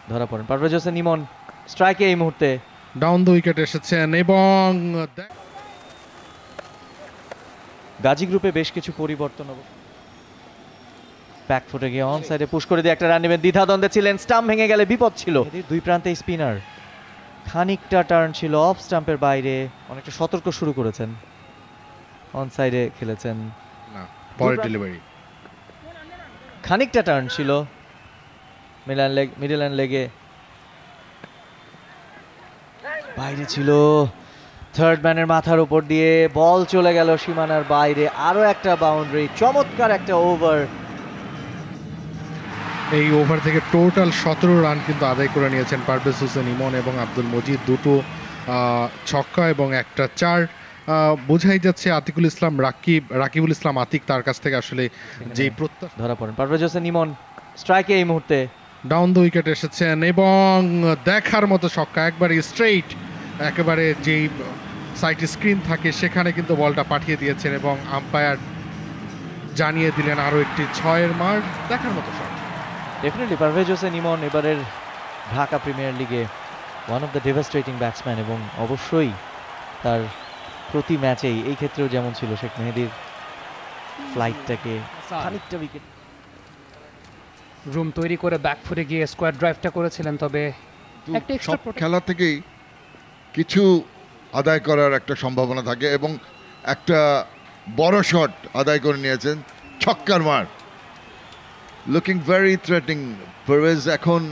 ধরা পড়েন পারভেজ হোসেন ইমন স্ট্রাইকে এই মুহূর্তে ডাউন দ্য উইকেট এসেছেন এবং গাজী গ্রুপে বেশ কিছু পরিবর্তন ব্যাক ফুটে গিয়ে অন সাইডে পুশ করে দিয়ে একটা রান নেবেন, দ্বিধাদ্বন্দ্বে ছিলেন, স্টাম্প ভেঙে গেলে বিপদ ছিল। দুই প্রান্তে স্পিনার, খানিকটা টার্ন ছিল অফ স্টাম্পের বাইরে, অনেকটা সতর্ক শুরু করেছেন, অন সাইডে খেলেছেন না, পরে ডেলিভারি খানিকটা টার্ন ছিল মিডল হ্যান্ড লেগে বাইরে ছিল, থার্ড ম্যানের মাথার উপর দিয়ে বল চলে গেল সীমানার বাইরে, আরো একটা বাউন্ডারি, চমৎকার একটা ওভার। এই ওভার থেকে টোটাল 17 রান কিন্তু আদায় করে নিয়েছেন পারভেজ হোসেন ইমন এবং আব্দুল মজিদ, দুটো ছক্কা এবং একটা চার। বোঝাই যাচ্ছে আতিকুল ইসলাম রাকিবুল ইসলাম আতিক তার কাছ থেকে আসলে যেই প্রত্যাশা। ধরা পড়েন পারভেজ হোসেন ইমন স্ট্রাইকে এই মুহূর্তে ডাউন দ্য উইকেট এসেছেন এবং দেখার মতো ছক্কা, একবারে স্ট্রেইট, একেবারে যেই সাইড স্ক্রিন থাকে সেখানে কিন্তু বলটা পাঠিয়ে দিয়েছেন এবং আম্পায়ার জানিয়ে দিলেন আরও একটি 6-এর মার্ক। দেখার মতো শট। ডেফিনেটলি পারভেজ হোসেন ইমন এবারের ঢাকা প্রিমিয়ার লিগে one of the devastating batsman, এবং অবশ্যই তার প্রতি ম্যাচেই, এই ক্ষেত্রেও যেমন ছিল শেখ মেহেদীর ফ্লাইটটাকে খানিকটা উইকেট রুম তৈরি করে ব্যাকফুটে গিয়ে স্কোয়ার ড্রাইভটা করেছিলেন, তবে একটা সব খেলা থেকেই কিছু আদায় করার একটা সম্ভাবনা থাকে এবং একটা বড় শট আদায় করে নিয়েছেন, ছক্কার মার, লুকিং ভেরি থ্রেটিং। পারভেজ এখন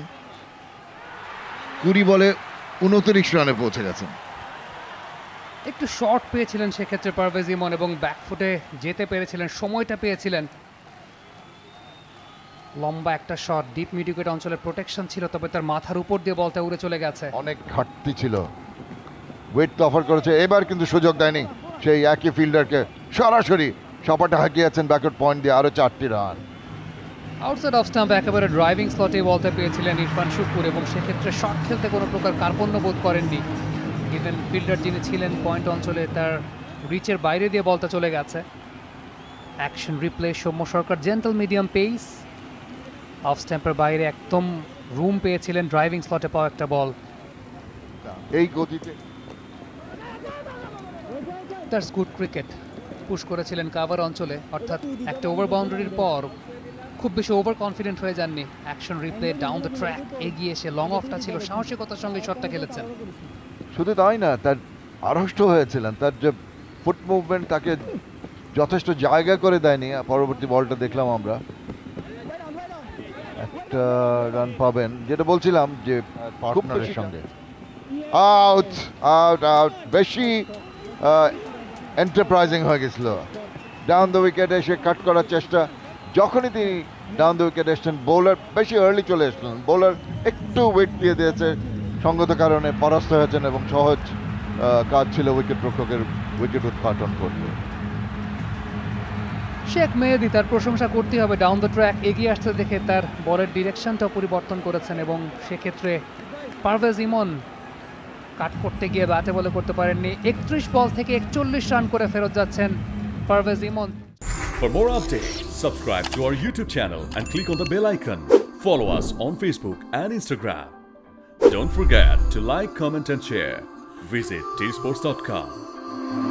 20 বলে 29 রানে পৌঁছে গেছেন। একটু শর্ট পেয়েছিলেন সেক্ষেত্রে পারভেজ ইমন এবং ব্যাকফুটে যেতে পেরেছিলেন, সময়টা পেয়েছিলেন। লম্বা একটা শট, ডিপ মিড উইকেট অঞ্চলের প্রোটেকশন ছিল, তবে তার মাথার উপর দিয়ে বলটা উড়ে চলে গেছে। অনেক ঘাটতি ছিল, ওয়েট তো অফার করেছে, এবার কিন্তু সুযোগ দেয়নি সেই একই ফিল্ডারকে, সরাসরি সপাটা হাঁকিয়েছেন ব্যাকওয়ার্ড পয়েন্ট দিয়ে, আরো 4টি রান। আউটসাইড অফ স্টাম্প একেবারে ড্রাইভিং স্লটে বলতে পেয়েছিলেন ইরফান শুকুর, এবং সেক্ষেত্রে শট খেলতে কোনো প্রকার কার্পণ্য বোধ করেননি। ইভেন ফিল্ডার যিনি ছিলেন পয়েন্ট অঞ্চলে, তার রিচের বাইরে দিয়ে বলটা চলে গেছে। Action replay, Soumya Sarkar gentle medium pace, off স্ট্যাম্পের বাইরে একদম রুম পেয়েছিলেন ড্রাইভিং স্লটে পাওয়া একটা বল। এই গতিতে দ্যাটস গুড ক্রিকেট। পুশ করেছিলেন কাভার অঞ্চলে, অর্থাৎ একটা ওভার বাউন্ডারির পর খুব বেশি ওভার কনফিডেন্ট হয়ে যাননি। Action replay, down the track এগিয়ে এসে লং অফটা ছিল, সাহসিকতার সঙ্গে শটটা খেলেছেন। শুধু তাই না, তার আড়ষ্ট হয়েছিলেন, তার যে ফুট মুভমেন্ট তাকে যথেষ্ট জায়গা করে দেয়নি। পরবর্তী বলটা দেখলাম আমরা, একটা রান পাবেন, যেটা বলছিলাম যে পার্টনারের সঙ্গে। আউট আউট আউট, বেশি এন্টারপ্রাইজিং হয়ে গেছিল। ডাউন দ্য উইকেট এসে কাট করার চেষ্টা, যখনই তিনি ডাউন দ্য উইকেট এসছেন, বোলার বেশি আর্লি চলে এসলেন, বোলার একটু ওয়েট দিয়ে দিয়েছে, সঙ্গত কারণে পরাস্ত হয়েছেন এবং সহজ কাজ ছিল উইকেট রক্ষকের উইকেট উৎপাদন করতে। শেখ মেহেদী, তার প্রশংসা করতে হবে, ডাউন দ্য ট্র্যাক এগিয়ে আসতে দেখে তার বলের ডিরেকশনটা পরিবর্তন করেছেন, এবং সেক্ষেত্রে পারভেজ ইমন কাট করতে গিয়ে ব্যাটে বলে করতে পারেননি। 31 বল থেকে 41 রান করে ফেরত যাচ্ছেন পারভেজ ইমন। For more updates, subscribe to our YouTube channel and click on the bell icon. Follow us on Facebook and Instagram. Don't forget to like, comment and share. Visit tsports.com.